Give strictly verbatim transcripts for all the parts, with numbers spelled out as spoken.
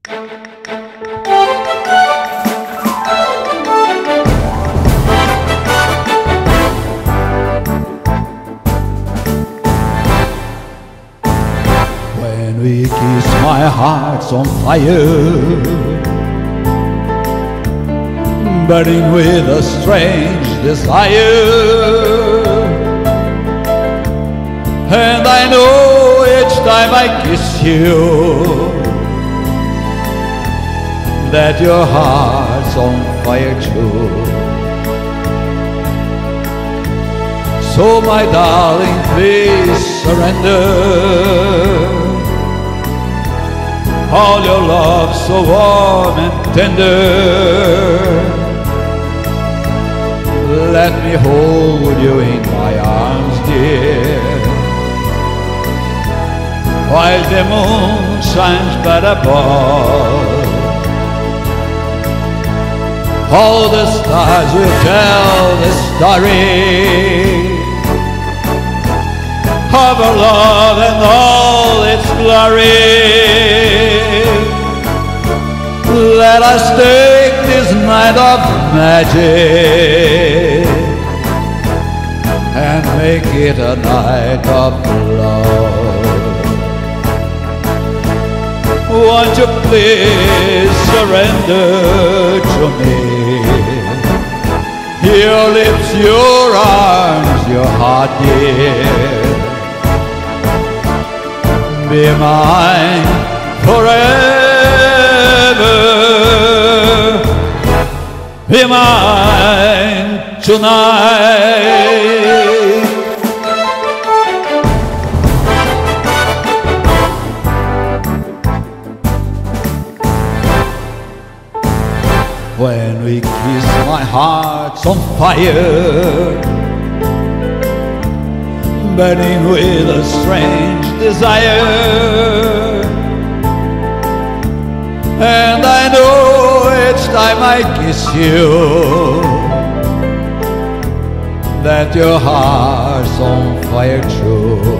When we kiss, my heart's on fire, burning with a strange desire. And I know each time I kiss you that your heart's on fire too. So my darling, please surrender all your love so warm and tender. Let me hold you in my arms, dear, while the moon shines bright above. All the stars will tell the story of our love and all its glory. Let us take this night of magic and make it a night of love. Won't you please surrender to me your lips, your arms, your heart, dear. Be mine forever. Be mine tonight. When we kiss, my heart's on fire, burning with a strange desire. And I know each time I kiss you that your heart's on fire too.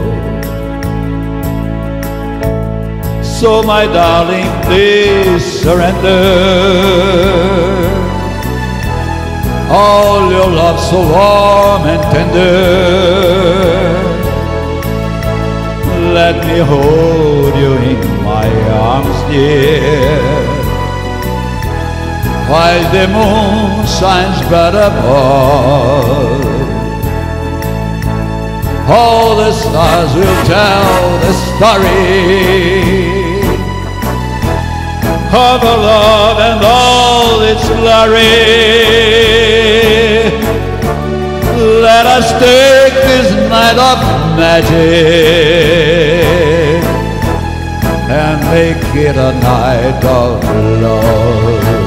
So my darling, please surrender all your love so warm and tender. Let me hold you in my arms, dear, while the moon shines bright above. All the stars will tell the story of our love and all its glory. Let us take this night of magic and make it a night of love.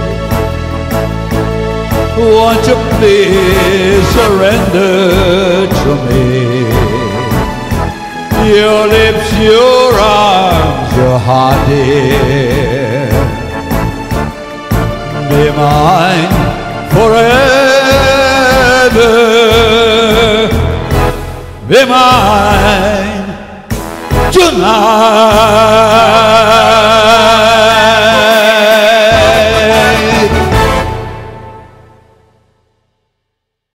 Won't you please surrender to me your lips, your arms, your heart, dear. Be mine forever. Be mine tonight.